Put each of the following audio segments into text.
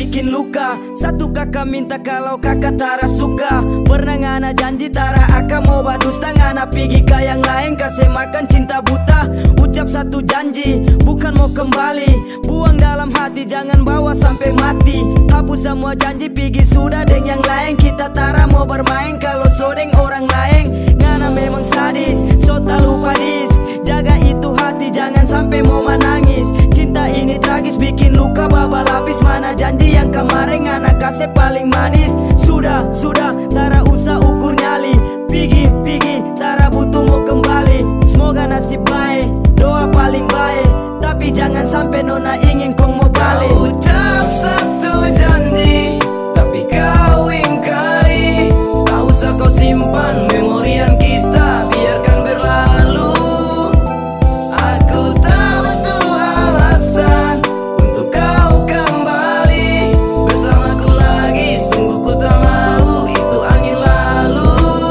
bikin luka. Satu kakak minta kalau kakak tara suka. Pernah ngana janji tara akan mau badusta, ngana pergi ke yang lain kasih makan cinta buta. Ucap satu janji bukan mau kembali, buang dalam hati jangan bawa sampai mati. Hapus semua janji pergi sudah deng yang lain. Kita tara mau bermain kalau sodeng orang lain. Ngana memang sadis, so tak lupa dis. Jaga itu hati jangan sampai mau menangis. Cinta ini tragis bikin luka baba lapis. Mana janji yang kemarin ngana kasih paling manis. Sudah, tara usah ukur nyali. Pigi, tara butuh mau kembali. Semoga nasib baik, doa paling baik. Tapi jangan sampai nona ingin kong mau balik. Kau ucap satu janji tapi kau ingkari. Tak usah kau simpan memorian kita, biarkan berlalu. Aku tahu tuh alasan untuk kau kembali bersamaku lagi. Sungguh ku tak mau itu angin lalu.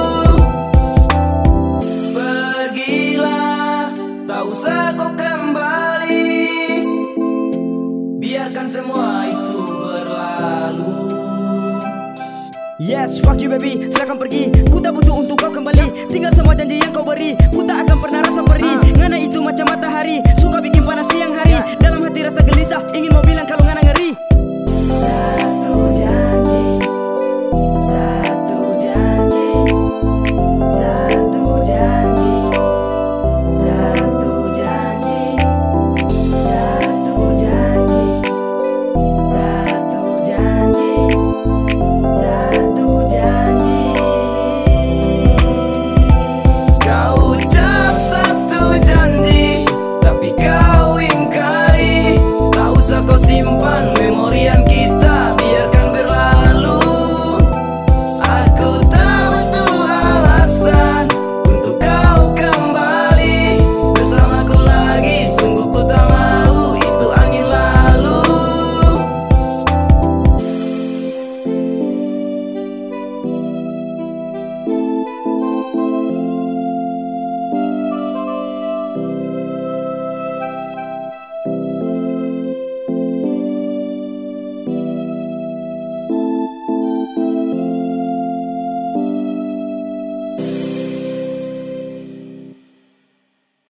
Pergilah, tak usah kau kembali. Biarkan semua itu berlalu. Yes, fuck you baby, silakan pergi. Ku tak butuh untuk kau kembali. Tinggal semua janji yang kau beri, ku tak akan pernah rasa perih.